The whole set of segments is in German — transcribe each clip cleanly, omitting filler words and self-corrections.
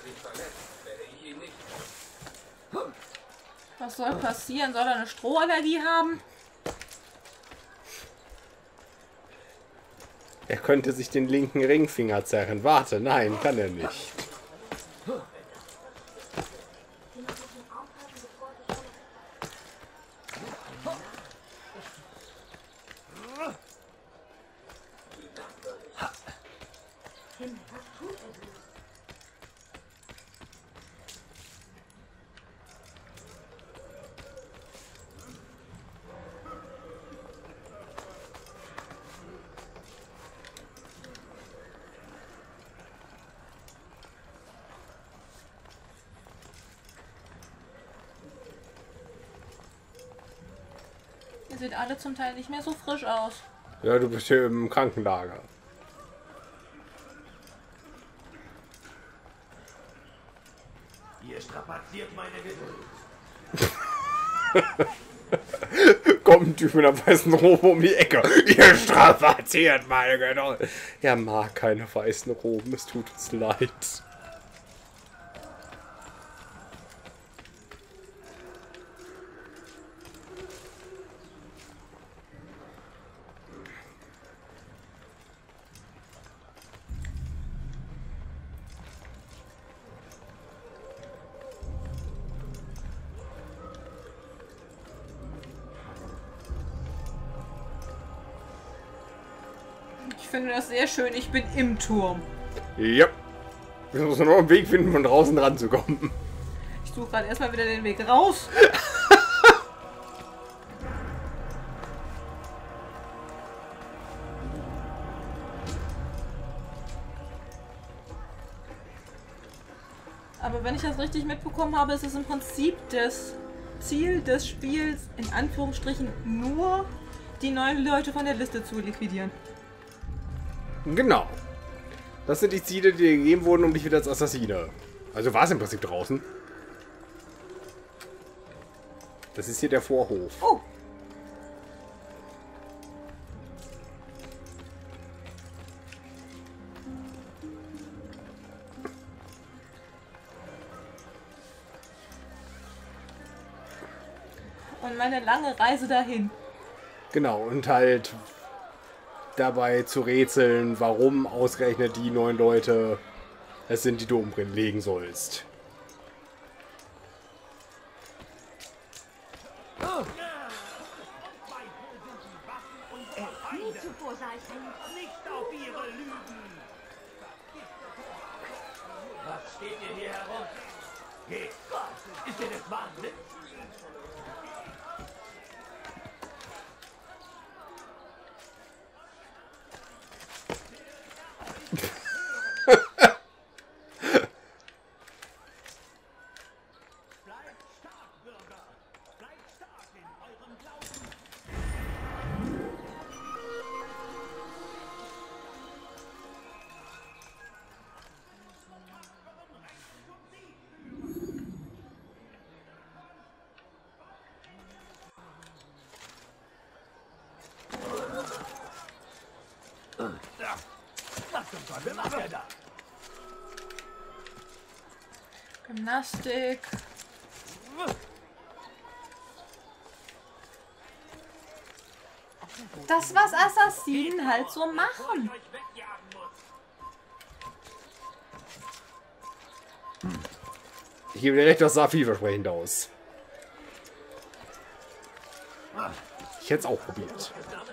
Was soll passieren? Soll er eine Strohallergie haben? Er könnte sich den linken Ringfinger zerren. Warte, nein, kann er nicht. Ihr seht alle zum Teil nicht mehr so frisch aus. Ja, du bist hier im Krankenlager. Ihr strapaziert meine Geduld. Kommt ein Typ mit einer weißen Robe um die Ecke. Ihr strapaziert meine Geduld. Er mag keine weißen Roben, es tut uns leid. Ich finde das sehr schön. Ich bin im Turm. Ja. Wir müssen nur einen Weg finden, von draußen ranzukommen. Ich suche gerade erstmal wieder den Weg raus. Aber wenn ich das richtig mitbekommen habe, ist es im Prinzip das Ziel des Spiels, in Anführungsstrichen, nur die neuen Leute von der Liste zu liquidieren. Genau. Das sind die Ziele, die dir gegeben wurden, um dich wieder als Assassine. Also war es im Prinzip draußen. Das ist hier der Vorhof. Oh! Und meine lange Reise dahin. Genau, und halt dabei zu rätseln, warum ausgerechnet die 9 Leute es sind, die du umlegen sollst. Nicht auf ihre Lügen! Was steht ihr hier herum? Geht! Ist ihr das Wahnsinn? Bleibt stark, Bürger! Bleibt stark in eurem Glauben! Was zum Teufel macht er da? Gymnastik. Das, was Assassinen halt so machen. Euch wegjagen muss. Ich gebe dir recht, das sah vielversprechend aus. Ich hätte es auch probiert.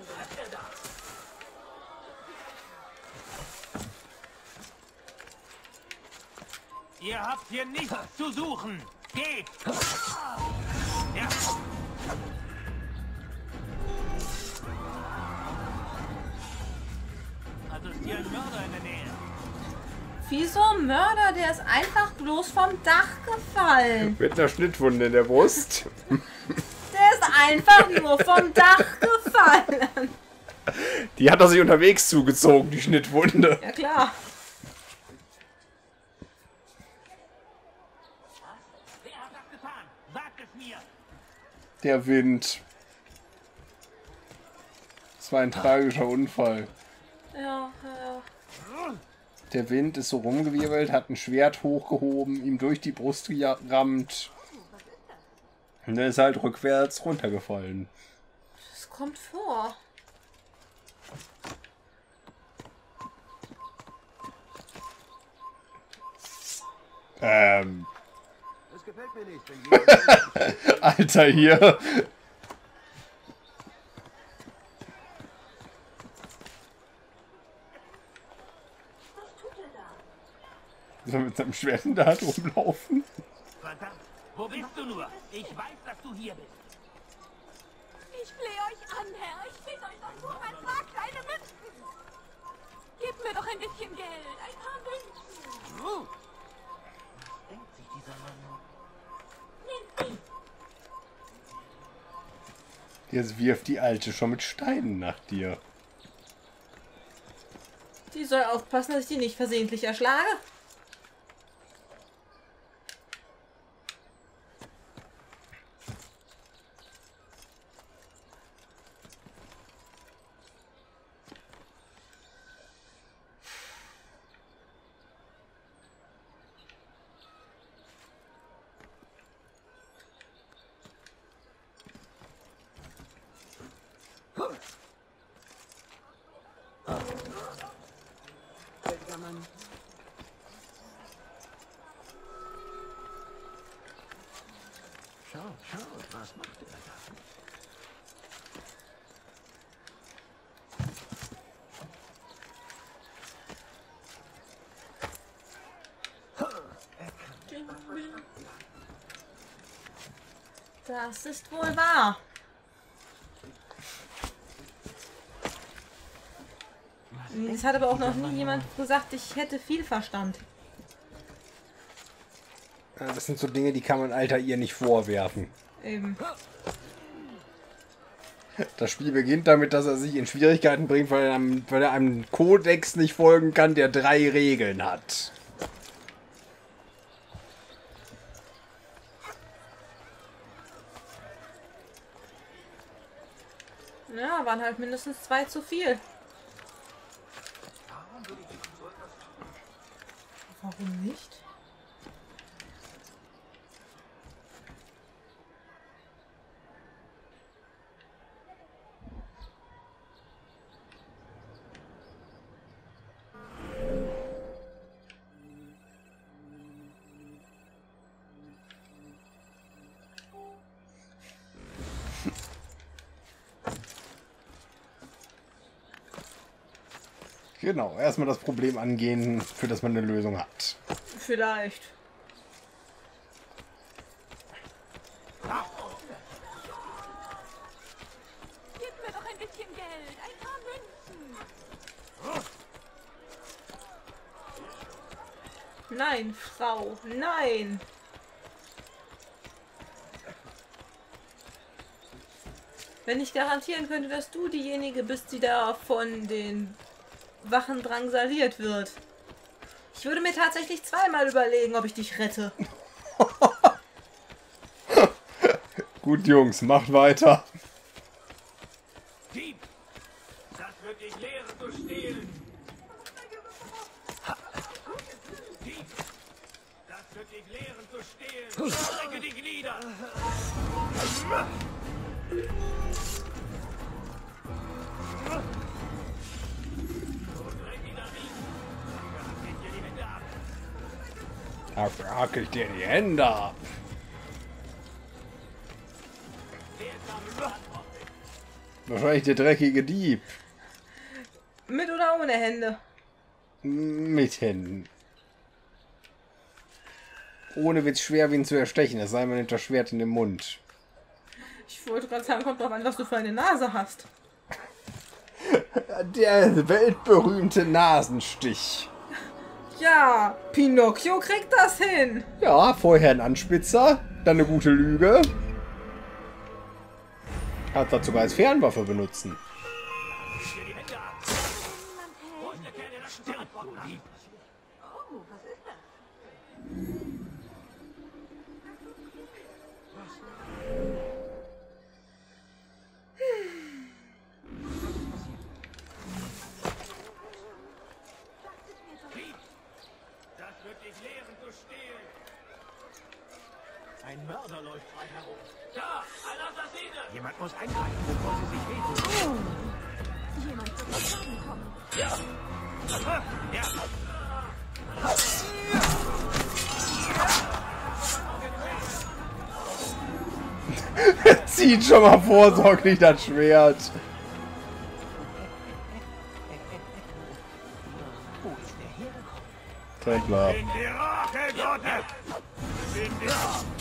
Ihr habt hier nichts zu suchen. Geht! Ja. Also ist hier ein Mörder in der Nähe. Wieso ein Mörder? Der ist einfach bloß vom Dach gefallen. Mit einer Schnittwunde in der Brust. Der ist einfach nur vom Dach gefallen. Die hat er sich unterwegs zugezogen, die Schnittwunde. Ja klar. Wer hat das getan? Sagt es mir! Der Wind. Das war ein tragischer Unfall. Ja. Der Wind ist so rumgewirbelt, hat ein Schwert hochgehoben, ihm durch die Brust gerammt. Und er ist halt rückwärts runtergefallen. Das kommt vor. Das gefällt mir nicht, wenn jemand... Alter, hier. Soll mit seinem Schwert in der Hand rumlaufen? Verdammt, wo bist du nur? Ich weiß, dass du hier bist. Ich flehe euch an, Herr. Ich bitte euch doch nur ein paar kleine Münzen. Gebt mir doch ein bisschen Geld. Ein paar Münzen. Denkt sich dieser Mann. Nehmt die. Jetzt wirft die Alte schon mit Steinen nach dir. Die soll aufpassen, dass ich die nicht versehentlich erschlage. Schau, was macht er da? Das ist wohl wahr. Es hat aber auch noch nie jemand gesagt, ich hätte viel Verstand. Ja, das sind so Dinge, die kann man Alter ihr nicht vorwerfen. Eben. Das Spiel beginnt damit, dass er sich in Schwierigkeiten bringt, weil er einem Kodex nicht folgen kann, der 3 Regeln hat. Ja, waren halt mindestens 2 zu viel. Warum nicht? Genau, erstmal das Problem angehen, für das man eine Lösung hat. Vielleicht. Gebt mir doch ein bisschen Geld. Ein paar Münzen. Nein, Frau, nein. Wenn ich garantieren könnte, dass du diejenige bist, die da von den Wachen drangsaliert wird. Ich würde mir tatsächlich zweimal überlegen, ob ich dich rette. Gut, Jungs, macht weiter. Dieb! Das wird dich lehren zu stehlen! Dieb! Das wird dich lehren zu stehlen! Ich strecke dich nieder! Dafür hacke ich dir die Hände ab. Wahrscheinlich der dreckige Dieb. Mit oder ohne Hände? Mit Händen. Ohne wird's schwer, ihn zu erstechen. Es sei man nimmt das Schwert in den Mund. Ich wollte gerade sagen, kommt drauf an, was du für eine Nase hast. Der weltberühmte Nasenstich. Ja, Pinocchio kriegt das hin. Ja, vorher ein Anspitzer, dann eine gute Lüge. Hat das sogar als Fernwaffe benutzen. wird dich lehren zu stehlen. Ein Mörder läuft frei herum. Da, ein Assassine! Jemand muss eingreifen, bevor sie sich wehtun. Jemand wird zu Schaden kommen. Aha, ja. Zieht schon mal vorsorglich das Schwert. Wo ist der hergekommen? Templer. In die Rachegotte! In die...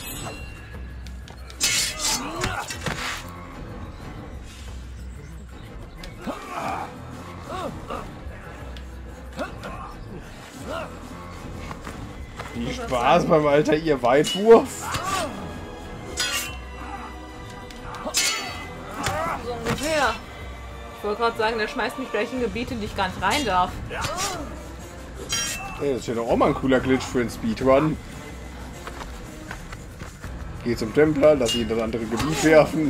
Viel Spaß beim Alter, ihr Weitwurf. So ungefähr. Ich wollte gerade sagen, der schmeißt mich gleich in Gebiete, in die ich gar nicht rein darf. Ey, das wäre doch auch mal ein cooler Glitch für einen Speedrun. Geh zum Templer, lass ihn in das andere Gebiet werfen.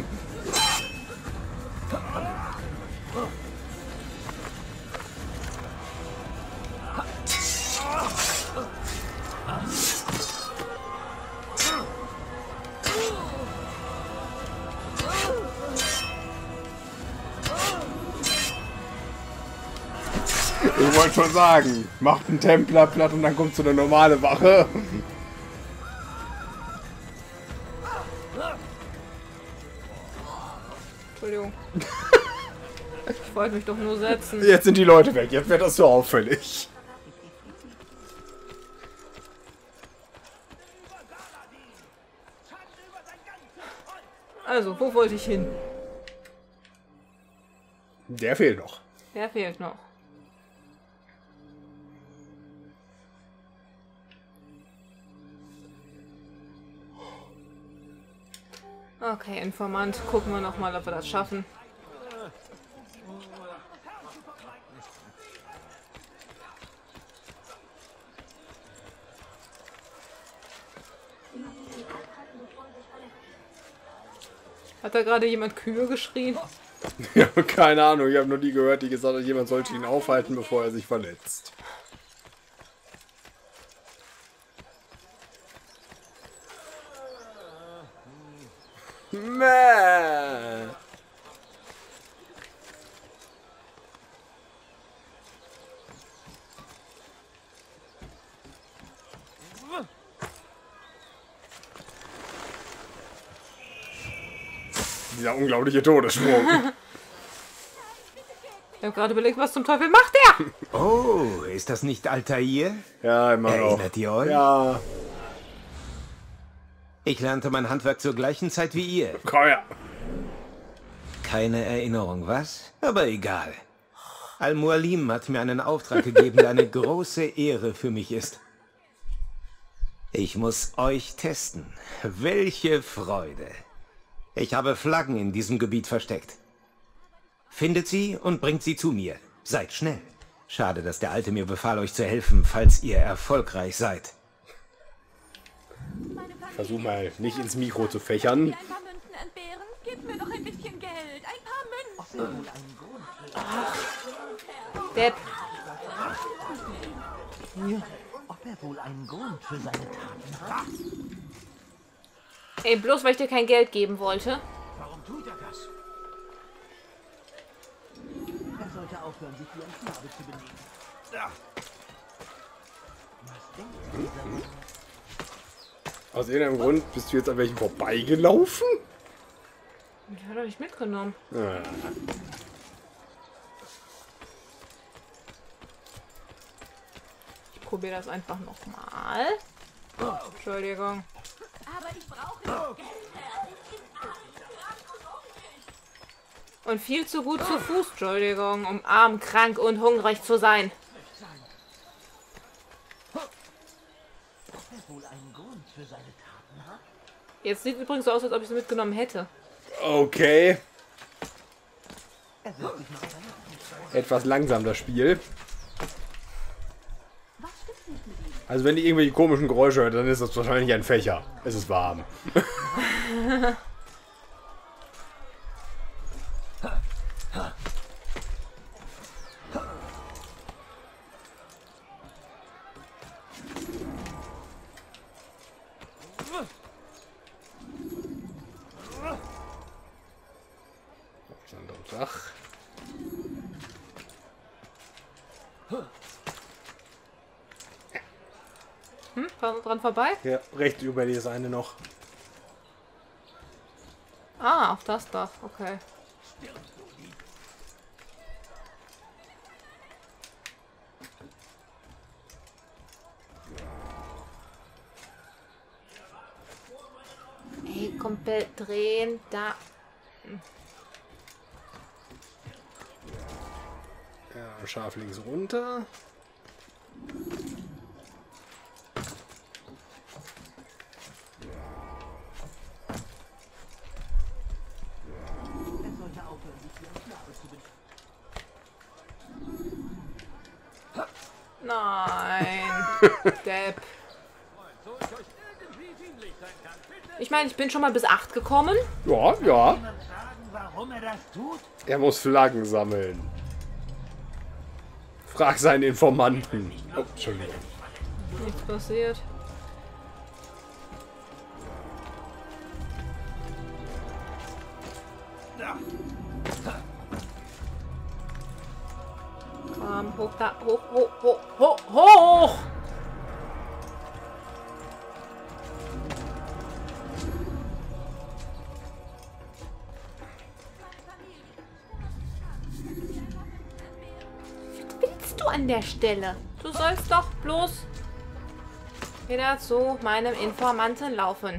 Ich wollte schon sagen, macht einen Templer platt und dann kommt so eine normale Wache. Entschuldigung. Ich wollte mich doch nur setzen. Jetzt sind die Leute weg, jetzt wird das so auffällig. Also, wo wollte ich hin? Der fehlt noch. Wer fehlt noch? Okay, Informant. Gucken wir noch mal, ob wir das schaffen. Hat da gerade jemand Kühe geschrien? Ja, keine Ahnung, ich habe nur die gehört, die gesagt hat, jemand sollte ihn aufhalten, bevor er sich verletzt. Mäh. Dieser unglaubliche Todessprung. Ich habe gerade überlegt, was zum Teufel macht der? Oh, ist das nicht Altair? Ja, immer noch. Erinnert ihr euch? Ja, Ich lernte mein Handwerk zur gleichen Zeit wie ihr. komm her. Keine Erinnerung, was? Aber egal. Al-Mualim hat mir einen Auftrag gegeben, der eine große Ehre für mich ist. Ich muss euch testen. Welche Freude. Ich habe Flaggen in diesem Gebiet versteckt. Findet sie und bringt sie zu mir. Seid schnell. Schade, dass der Alte mir befahl, euch zu helfen, falls ihr erfolgreich seid. Versuch mal nicht ins Mikro zu fächern. Ein paar Münzen entbehren? Gib mir doch ein bisschen Geld. Ein paar Münzen. Depp. Ob er wohl einen Grund für seine Taten hat? Ey, bloß weil ich dir kein Geld geben wollte. Warum tut er das? Er sollte aufhören, sich wie ein Knabe zu benehmen. Ja. Was denkt dieser Mann? Aus irgendeinem Grund bist du jetzt an welchen vorbeigelaufen? Ich habe doch nicht mitgenommen. Ja. Ich probiere das einfach nochmal. Oh, Entschuldigung. Aber ich brauche Geld. Und viel zu gut zu Fuß, Entschuldigung, um arm, krank und hungrig zu sein. Ob er wohl einen Grund für seine Taten hat? Jetzt sieht übrigens so aus, als ob ich sie mitgenommen hätte. Okay. Er wird sich nach seiner Etwas langsam das Spiel. Also wenn ihr irgendwelche komischen Geräusche hört, dann ist das wahrscheinlich ein Fächer. Es ist warm. Dach. Fahren wir dran vorbei? Ja, rechts über die Seite noch. Ah, auf das Dach. Okay. Hey, komplett drehen. Da. Ja, scharf links runter. Er sollte aufhören, sich die Aufgabe zu beschäftigen. Nein. Depp. Ich meine, ich bin schon mal bis 8 gekommen. Ja, ja. Jemand sagen, warum er das tut? Er muss Flaggen sammeln. Frag seinen Informanten. Oh, Entschuldigung. Nichts passiert. Komm, hoch da, hoch, hoch, hoch, hoch, hoch! Was willst du an der Stelle? Du sollst doch bloß wieder zu meinem Informanten laufen.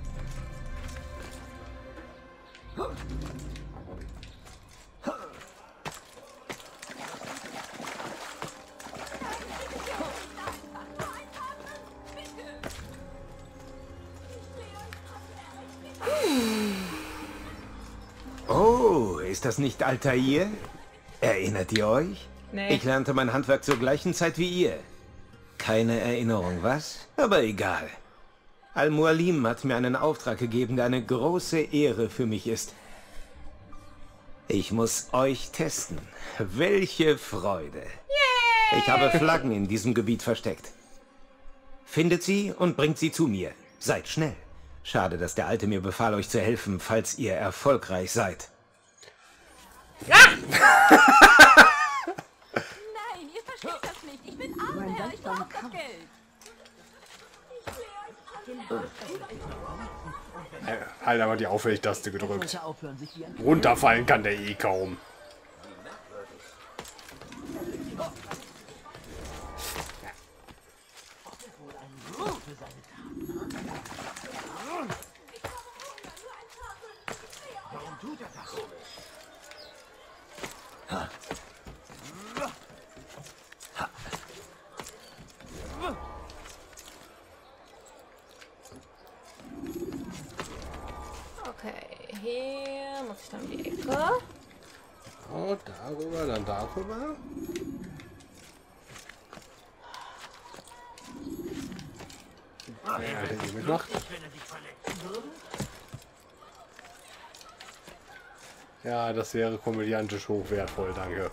Oh, ist das nicht Altair? Erinnert ihr euch? Nee. Ich lernte mein Handwerk zur gleichen Zeit wie ihr. Keine Erinnerung, was? Aber egal. Al-Mualim hat mir einen Auftrag gegeben, der eine große Ehre für mich ist. Ich muss euch testen. Welche Freude. Yay! Ich habe Flaggen in diesem Gebiet versteckt. Findet sie und bringt sie zu mir. Seid schnell. Schade, dass der Alte mir befahl, euch zu helfen, falls ihr erfolgreich seid. Nein, ihr versteht das nicht. Ich bin arm, Herr. Ich brauche das Geld. Halt aber die Aufwärtstaste gedrückt. Sollte aufhören, sich wie ein Runterfallen kann der eh kaum. Okay, hier muss ich dann die Ecke. Oh, darüber, dann darüber. Ja, der hier mitmacht. Ja, das wäre komödiantisch hochwertvoll, danke.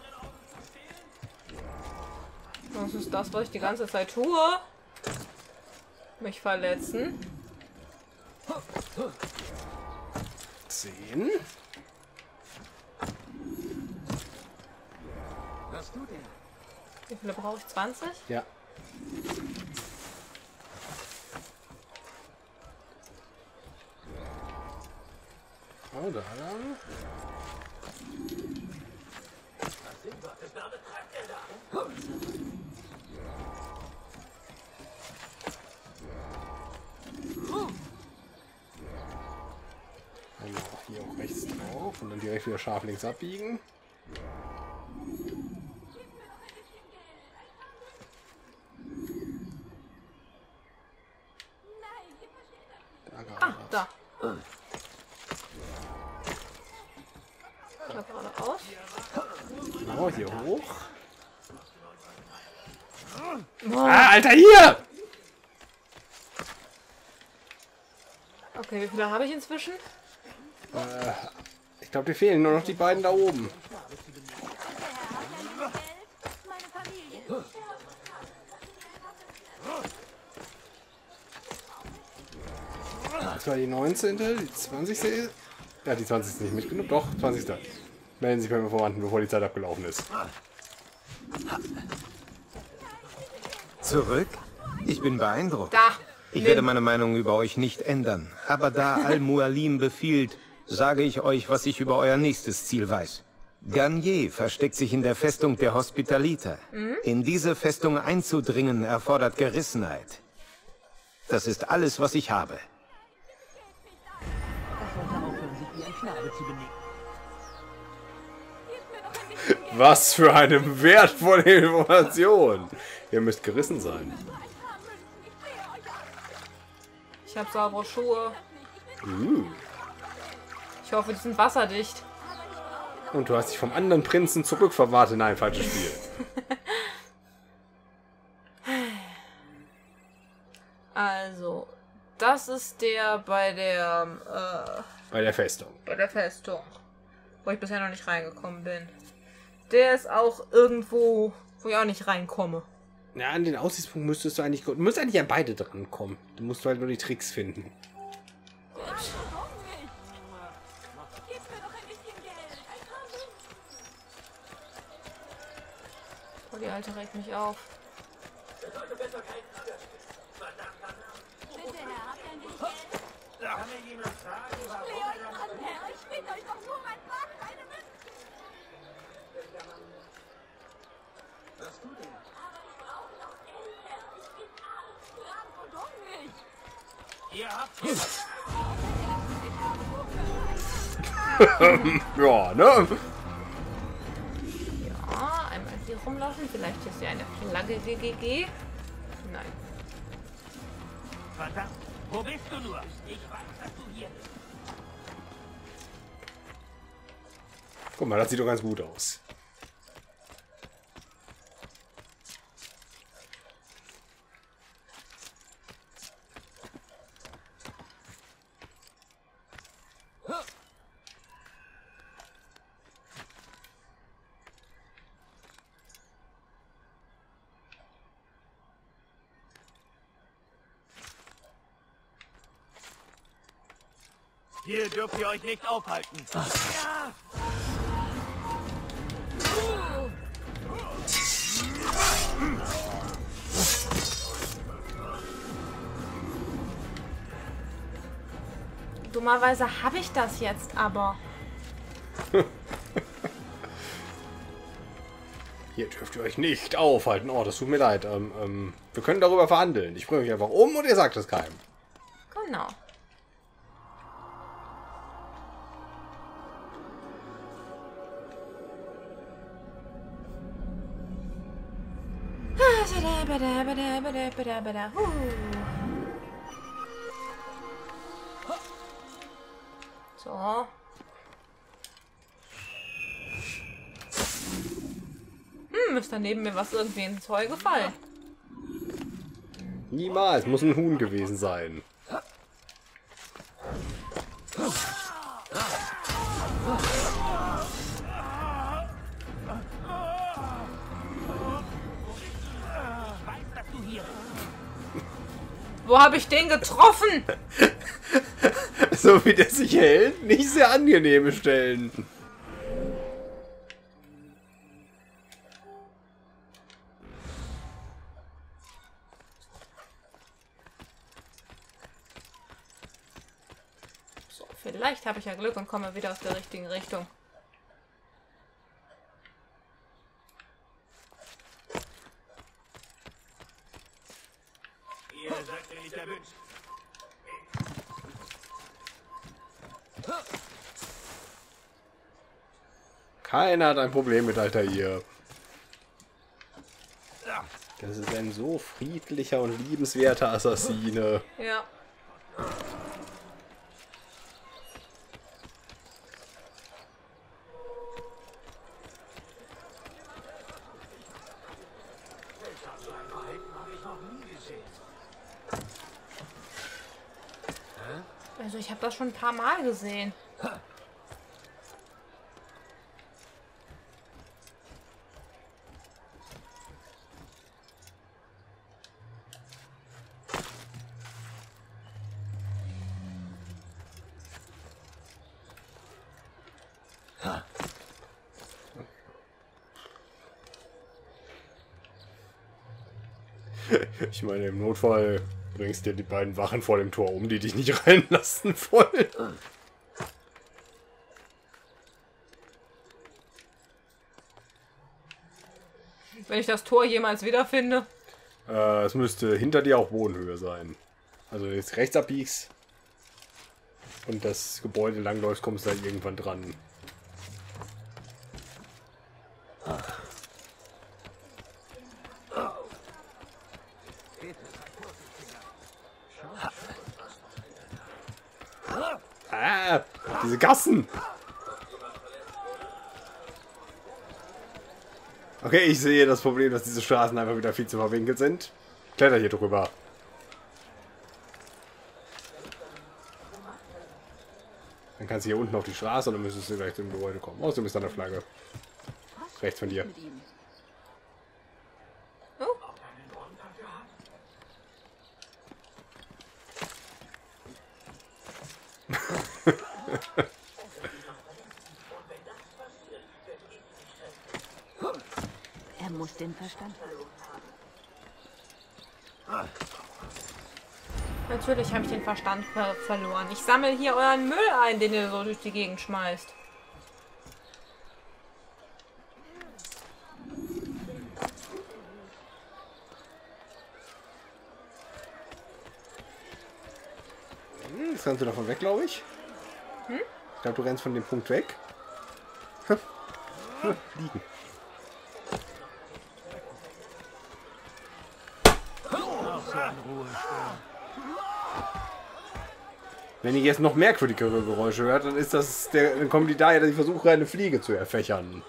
Das ist das, was ich die ganze Zeit tue. Mich verletzen. 10. Wie viele brauche ich? 20? Ja. Oh, da lang. Einmal auch hier auch rechts drauf und dann direkt wieder scharf links abbiegen. Ah, da. Da geradeaus. Genau, hier hoch. Ah, Alter, hier! Okay, wie viele habe ich inzwischen? Ich glaube, die fehlen nur noch die beiden da oben. Meine Familie. Das war die 19., die 20. Ja, die 20. ist nicht mitgenommen. Doch, 20. Melden Sie sich beim Informanten, bevor die Zeit abgelaufen ist. Zurück? Ich bin beeindruckt. Da. Ich werde meine Meinung über euch nicht ändern. Aber da Al-Mualim befiehlt, sage ich euch, was ich über euer nächstes Ziel weiß. Garnier versteckt sich in der Festung der Hospitaliter. In diese Festung einzudringen erfordert Gerissenheit. Das ist alles, was ich habe. Das sollte aufhören, sich wie ein Knabe zu benehmen. Gib mir doch ein bisschen Geld. Was für eine wertvolle Information. Ihr müsst gerissen sein. Ein paar Münzen. Ich flehe euch an. Ich habe saubere Schuhe. Uh. Ich hoffe, die sind wasserdicht. Und du hast dich vom anderen Prinzen zurückverwahrt. Nein, falsches Spiel. Also, das ist der bei der Festung. wo ich bisher noch nicht reingekommen bin. Der ist auch irgendwo, wo ich auch nicht reinkomme. Ja, an den Aussichtspunkt müsstest du eigentlich... Du musst eigentlich an beide drankommen. Du musst halt nur die Tricks finden. Gib mir doch ein bisschen Geld. Ein paar Münzen. Oh, die Alte regt mich auf. Bitte, Herr, habt ihr ein wenig Geld? Kann mir jemand sagen, Ich flehe euch an, Herr. Ich bitte euch doch nur um ein paar kleine Münzen. Was tut er? Aber ich brauche noch Geld, Herr. Ich bin arm, krank und hungrig. ihr habt Ja, ne? Ja, einmal hier rumlaufen. Vielleicht ist hier eine Flagge GGG. Nein. verdammt. Wo bist du nur? Ich weiß, dass du hier bist. Guck mal, das sieht doch ganz gut aus. Hier dürft ihr euch nicht aufhalten. Ja! Dummerweise habe ich das jetzt aber. Hier dürft ihr euch nicht aufhalten. Oh, das tut mir leid. Wir können darüber verhandeln. Ich bringe mich einfach um und ihr sagt es keinem. Genau. So. Ist da neben mir was irgendwie ins Heu gefallen? Niemals. Muss ein Huhn gewesen sein. Wo habe ich den getroffen? So wie der sich hält, nicht sehr angenehme Stellen. So, vielleicht habe ich ja Glück und komme wieder aus der richtigen Richtung. Ihr seid mir nicht erwünscht. Keiner hat ein Problem mit Altair. Das ist ein so friedlicher und liebenswerter Assassine. Ja. Also ich habe das schon ein paar Mal gesehen. Ich meine, im Notfall bringst dir die beiden Wachen vor dem Tor um, die dich nicht reinlassen wollen. Wenn ich das Tor jemals wiederfinde. Es müsste hinter dir auch Bodenhöhe sein. Also jetzt rechts abbiegst und das Gebäude langläufst, kommst du da irgendwann dran. Ah, diese Gassen! Okay, ich sehe das Problem, dass diese Straßen einfach wieder viel zu verwinkelt sind. Kletter hier drüber. Dann kannst du hier unten auf die Straße und dann müsstest du gleich zum Gebäude kommen. Außerdem ist da eine Flagge. Rechts von dir. Oh. Er muss den Verstand haben. Natürlich habe ich den Verstand verloren. Ich sammle hier euren Müll ein, den ihr so durch die Gegend schmeißt. Jetzt rennst du davon weg, glaube ich. Ich glaube, du rennst von dem Punkt weg. Liegen. Wenn ihr jetzt noch merkwürdigere Geräusche hört, dann ist das dann kommen die daher, dass ich versuche, eine Fliege zu erfächern.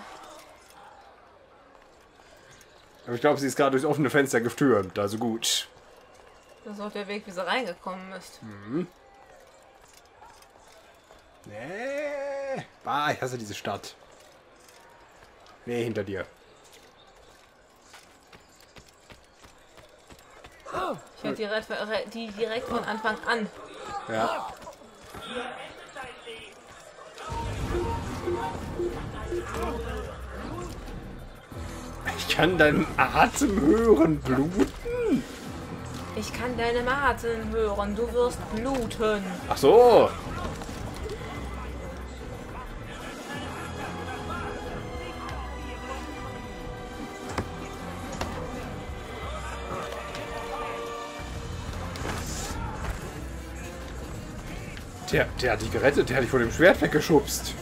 Aber ich glaube, sie ist gerade durchs offene Fenster gestürmt, also gut. Das ist auch der Weg, wie sie reingekommen ist. Nee. Ah, ich hasse diese Stadt. Nee, hinter dir. Ich werde die direkt von Anfang an. Ja. Ich kann deinen Atem hören, bluten. Ich kann deine Atem hören, du wirst bluten. Ach so. Der hat dich gerettet, der hat dich vor dem Schwert weggeschubst.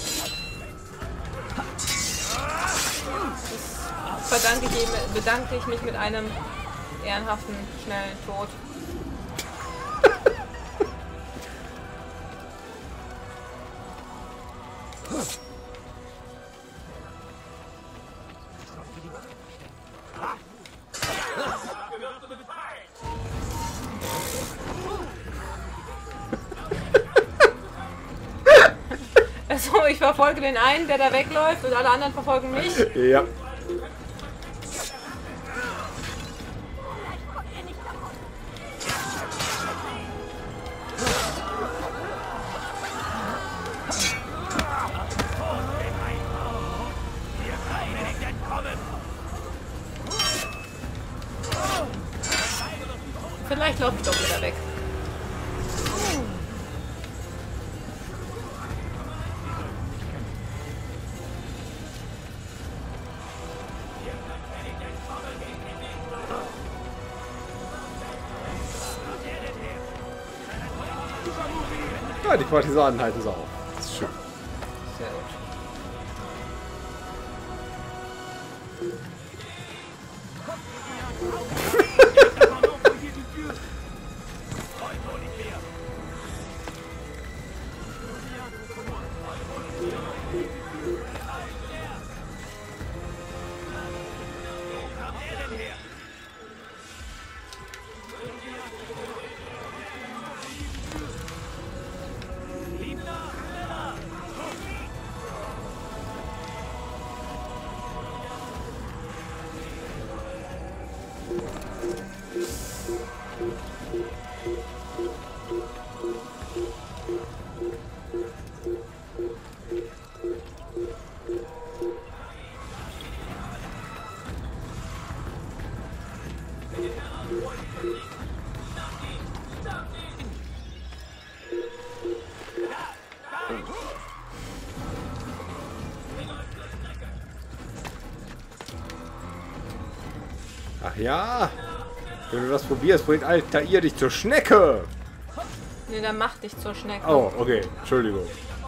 Bedanke ich mich mit einem ehrenhaften, schnellen Tod. Also, ich verfolge den einen, der da wegläuft, und alle anderen verfolgen mich. Ja. Vielleicht laufe ich doch wieder weg. Ja, die Partisanen halten sie auf. Das ist schön. Sehr gut. Ach ja, wenn du das probierst, bringt Altair dich zur Schnecke. Nee, dann mach dich zur Schnecke. Oh, okay, Entschuldigung.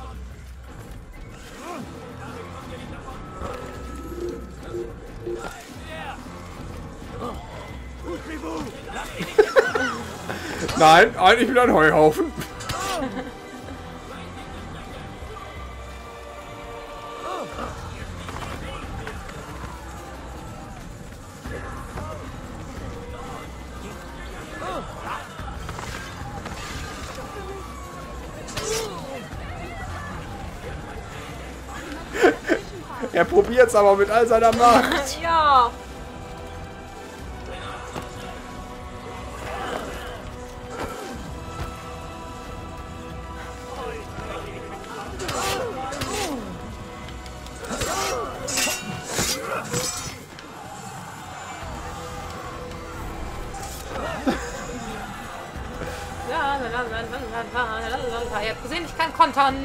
Nein, ich bin ein Heuhaufen. Er probiert's aber mit all seiner Macht. Ja. Ihr habt gesehen, ich kann kontern.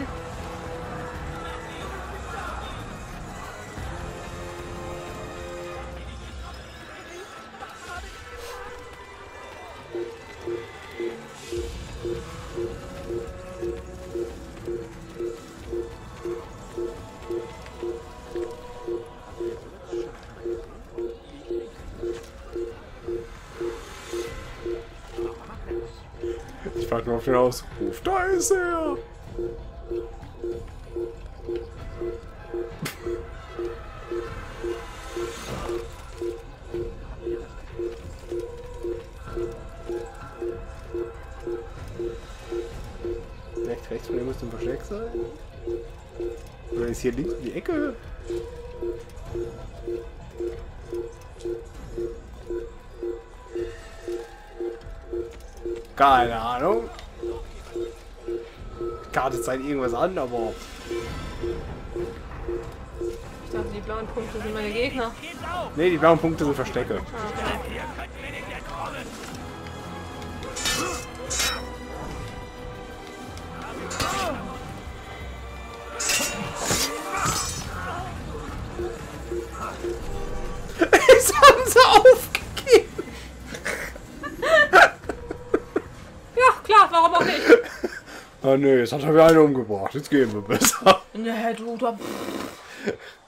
Ich warte nur auf den Ausruf. Da ist er! Vielleicht rechts von dem müsste ein Versteck sein? Oder ist hier links um die Ecke? Keine Ahnung. Die Karte zeigt irgendwas an, aber... Ich dachte, die blauen Punkte sind meine Gegner. Ne, die blauen Punkte sind Verstecke. Okay. Jetzt haben sie aufgegeben. Ja, klar, warum auch nicht? Ah ne, jetzt hat er mir einen umgebracht. Jetzt gehen wir besser. Nee, du.